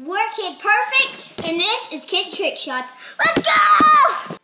We're Kid Perfect, and this is Kid Trick Shots. Let's go!